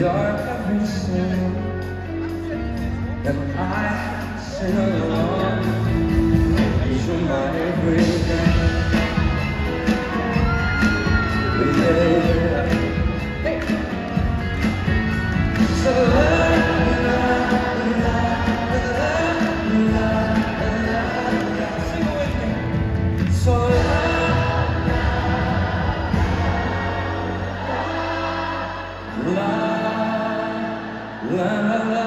dark every song, and I sing along, 'cause you're my everything. Yeah. Hey. So sing it with me. So la la la